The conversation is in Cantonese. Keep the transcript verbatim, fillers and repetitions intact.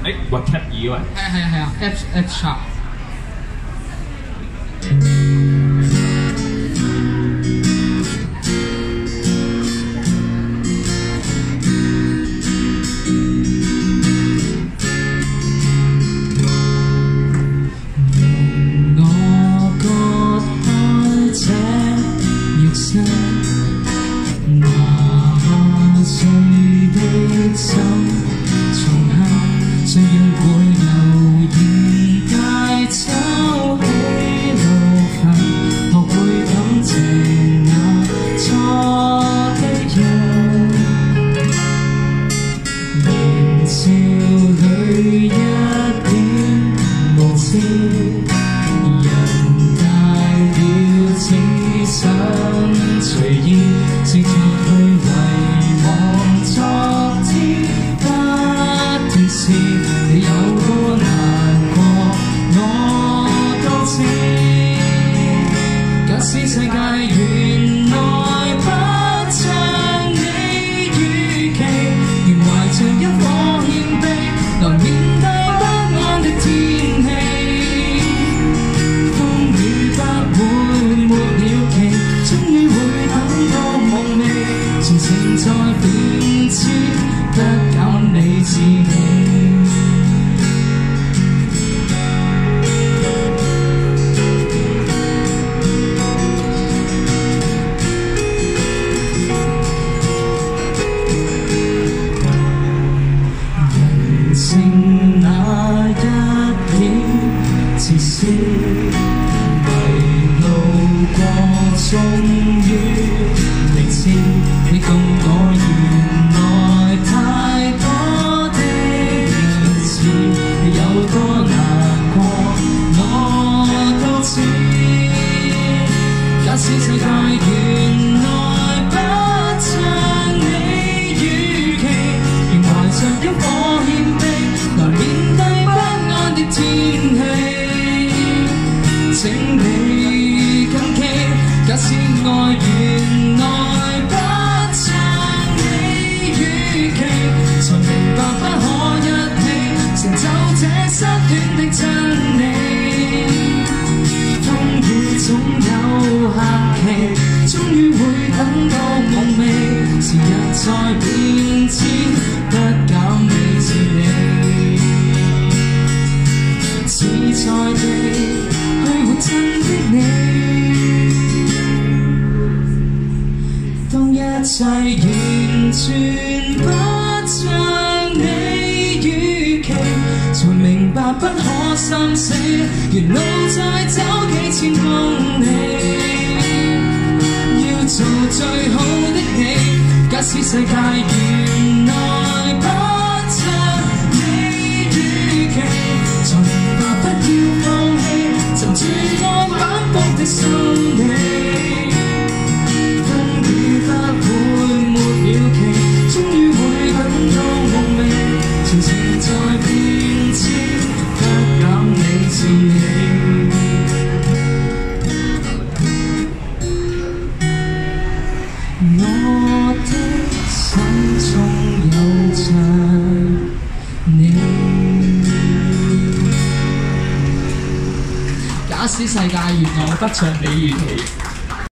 誒畫 cap 耳喂。 係啊係啊係啊 ，F F sharp。 雖然會留言帶走喜怒憤，學會感謝那錯的人。年少裏一點無知，人大了只想隨意，試着去遺忘昨天不斷是。你有多難過，我都知。假使世界原來不像你預期，仍懷着一顆謙卑，來面對不安的天氣。風雨不會沒了期，終於會等到夢寐，前程在變遷，不減你自你。剩那一點自私，迷路過終於明知，你共我原來太多的類似，你有多難過我都知。假使世界原來不像你預期，仍懷着一顆謙卑，來面對不安的天氣，請你緊記，假使愛原來不像你預期，才明白不可一起成就這失戀的真理。風雨總有限期，終於會等到夢寐，時日在變遷，不減你自你。自在地去活真的你，當一切完全不像你預期，才明白不可心死，沿路再走幾千公里，要做最好的你。假使世界原來不像你預期，才明白不要放棄，沉住我反覆的心理。風雨不會沒了期，終於會等到夢寐，前程在變遷，不減你自你。我的心中有着你。假使世界原來不像你預期。